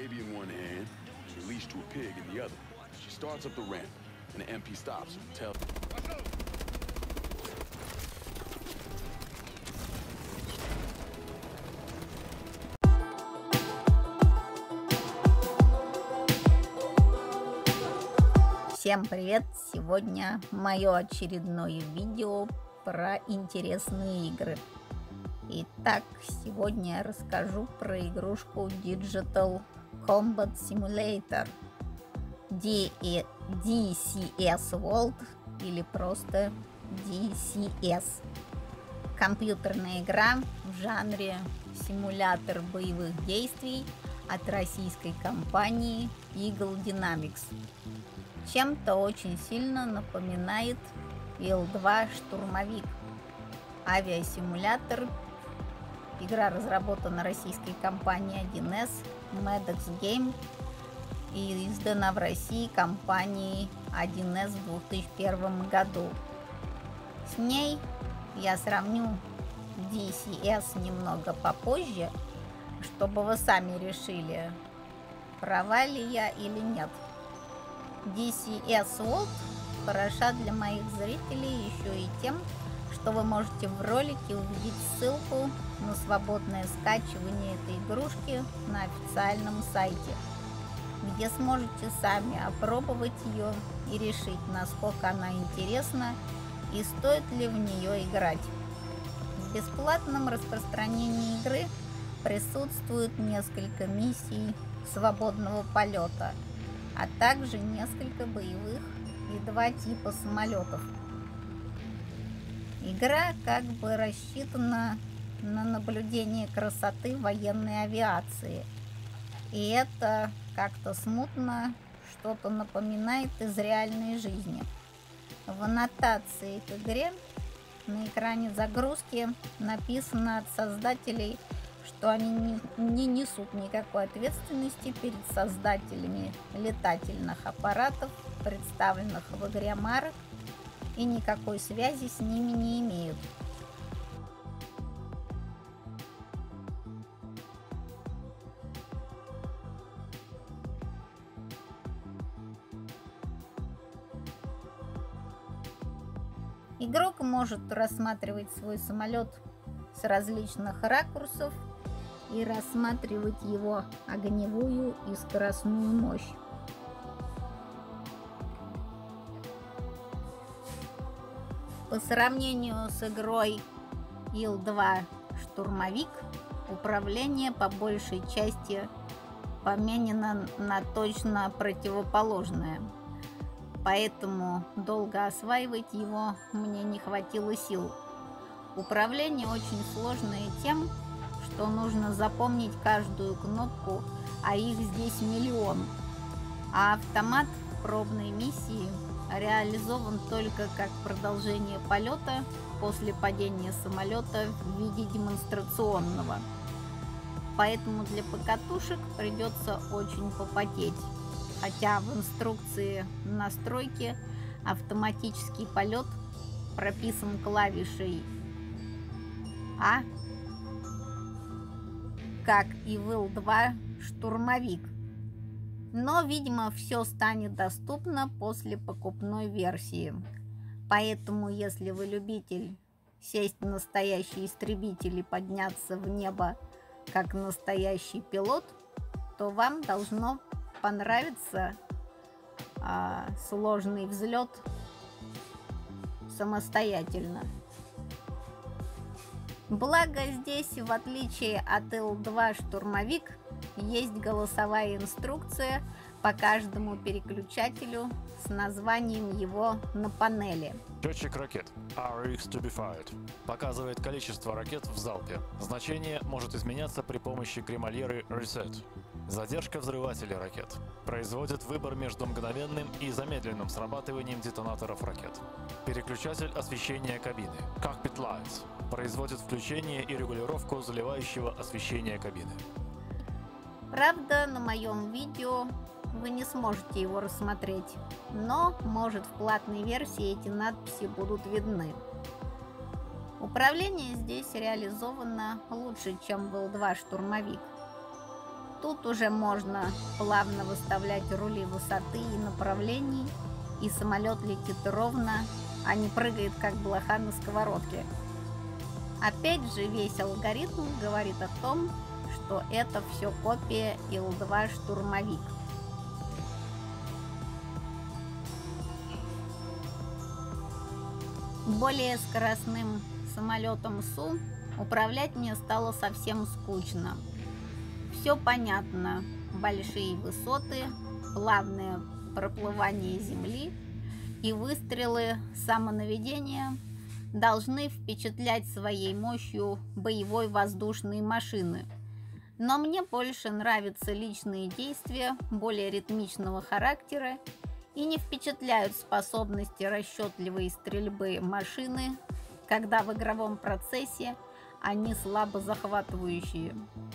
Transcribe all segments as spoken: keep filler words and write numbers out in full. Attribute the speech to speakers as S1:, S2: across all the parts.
S1: baby in one hand, she's leashed to a pig in the other. She starts up the ramp, and the M P stops and tells.
S2: Всем привет! Сегодня мое очередное видео про интересные игры. Итак, сегодня я расскажу про игрушку Digital Combat Simulator ди си эс World или просто ди си эс. Компьютерная игра в жанре симулятор боевых действий от российской компании Eagle Dynamics. Чем-то очень сильно напоминает ил два Штурмовик. Авиасимулятор. Игра разработана российской компанией один эс Medex Game и издана в России компанией один эс в две тысячи первом году. С ней я сравню ди си эс немного попозже, чтобы вы сами решили, права ли я или нет. ди си эс World хороша для моих зрителей еще и тем, что вы можете в ролике увидеть ссылку на свободное скачивание этой игрушки на официальном сайте, где сможете сами опробовать ее и решить, насколько она интересна и стоит ли в нее играть. В бесплатном распространении игры присутствует несколько миссий свободного полета, а также несколько боевых и два типа самолетов. Игра как бы рассчитана на наблюдение красоты военной авиации, и это как-то смутно что-то напоминает из реальной жизни. В аннотации к игре на экране загрузки написано от создателей, что они не, не несут никакой ответственности перед создателями летательных аппаратов, представленных в игре марок, и никакой связи с ними не имеют. Игрок может рассматривать свой самолет с различных ракурсов и рассматривать его огневую и скоростную мощь. По сравнению с игрой ил два Штурмовик, управление по большей части поменено на точно противоположное, поэтому долго осваивать его мне не хватило сил. Управление очень сложное тем, что нужно запомнить каждую кнопку, а их здесь миллион. А автомат пробной миссии реализован только как продолжение полета после падения самолета в виде демонстрационного. Поэтому для покатушек придется очень попотеть. Хотя в инструкции настройки автоматический полет прописан клавишей А, как и в ил два Штурмовик. Но, видимо, все станет доступно после покупной версии. Поэтому, если вы любитель сесть в настоящий истребитель и подняться в небо как настоящий пилот, то вам должно понравиться а, сложный взлет самостоятельно. Благо здесь, в отличие от ил два Штурмовик, есть голосовая инструкция по каждому переключателю с названием его на панели.
S3: Счетчик ракет ар икс to be fired показывает количество ракет в залпе. Значение может изменяться при помощи кремольеры Reset. Задержка взрывателя ракет производит выбор между мгновенным и замедленным срабатыванием детонаторов ракет. Переключатель освещения кабины Cockpit Lights производит включение и регулировку заливающего освещения кабины.
S2: Правда, на моем видео вы не сможете его рассмотреть, но, может, в платной версии эти надписи будут видны. Управление здесь реализовано лучше, чем в ил два Штурмовик. Тут уже можно плавно выставлять рули высоты и направлений, и самолет летит ровно, а не прыгает как блоха на сковородке. Опять же, весь алгоритм говорит о том, что это все копия Ил два штурмовик. Более скоростным самолетом Су управлять мне стало совсем скучно. Все понятно: большие высоты, плавное проплывание земли и выстрелы самонаведения должны впечатлять своей мощью боевой воздушной машины. Но мне больше нравятся личные действия более ритмичного характера и не впечатляют способности расчетливой стрельбы машины, когда в игровом процессе они слабо захватывающие.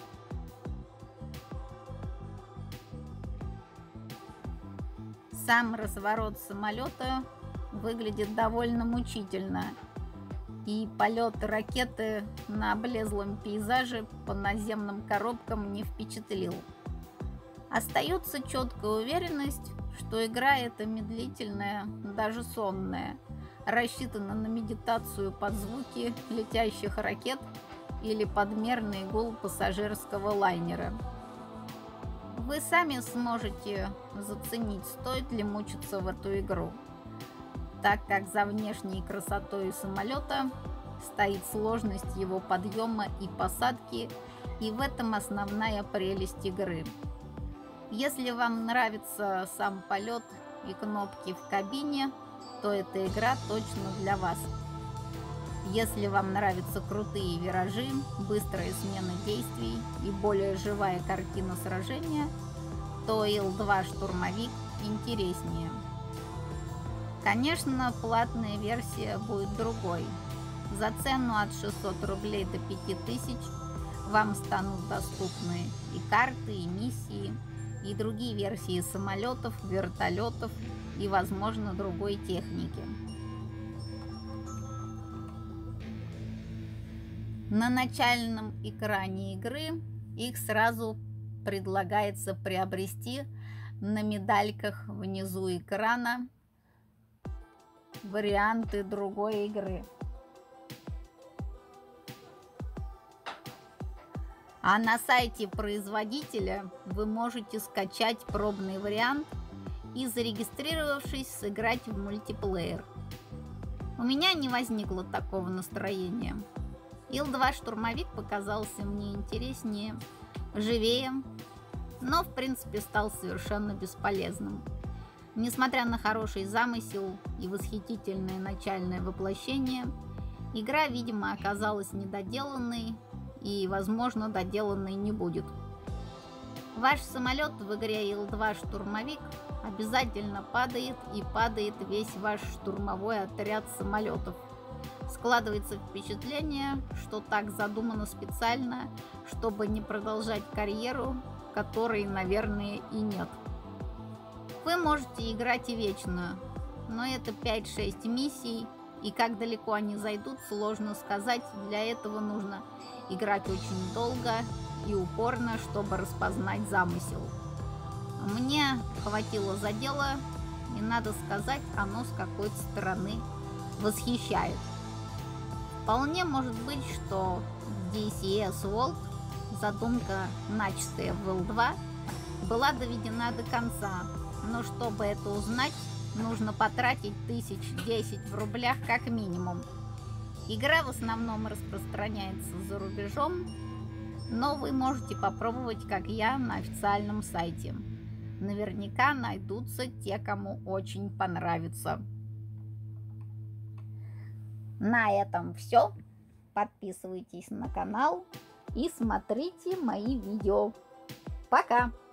S2: Сам разворот самолета выглядит довольно мучительно, и полет ракеты на облезлом пейзаже по наземным коробкам не впечатлил. Остается четкая уверенность, что игра эта медлительная, даже сонная, рассчитана на медитацию под звуки летящих ракет или подмерный гул пассажирского лайнера. Вы сами сможете заценить, стоит ли мучиться в эту игру, так как за внешней красотой самолета стоит сложность его подъема и посадки, и в этом основная прелесть игры. Если вам нравится сам полет и кнопки в кабине, то эта игра точно для вас. Если вам нравятся крутые виражи, быстрая смена действий и более живая картина сражения, то Ил два штурмовик интереснее. Конечно, платная версия будет другой. За цену от шестисот рублей до пяти тысяч вам станут доступны и карты, и миссии, и другие версии самолетов, вертолетов и, возможно, другой техники. На начальном экране игры их сразу предлагается приобрести на медальках внизу экрана варианты другой игры. А на сайте производителя вы можете скачать пробный вариант и, зарегистрировавшись, сыграть в мультиплеер. У меня не возникло такого настроения. Ил два штурмовик показался мне интереснее, живее, но в принципе стал совершенно бесполезным. Несмотря на хороший замысел и восхитительное начальное воплощение, игра, видимо, оказалась недоделанной и, возможно, доделанной не будет. Ваш самолет в игре Ил два штурмовик обязательно падает, и падает весь ваш штурмовой отряд самолетов. Складывается впечатление, что так задумано специально, чтобы не продолжать карьеру, которой, наверное, и нет. Вы можете играть и вечно, но это пять-шесть миссий, и как далеко они зайдут, сложно сказать. Для этого нужно играть очень долго и упорно, чтобы распознать замысел. Мне хватило задела, и, надо сказать, оно с какой-то стороны восхищает. Вполне может быть, что ди си эс World, задумка, начатая в Ил два, была доведена до конца, но чтобы это узнать, нужно потратить тысяч десять в рублях как минимум. Игра в основном распространяется за рубежом, но вы можете попробовать, как я, на официальном сайте. Наверняка найдутся те, кому очень понравится. На этом все. Подписывайтесь на канал и смотрите мои видео. Пока!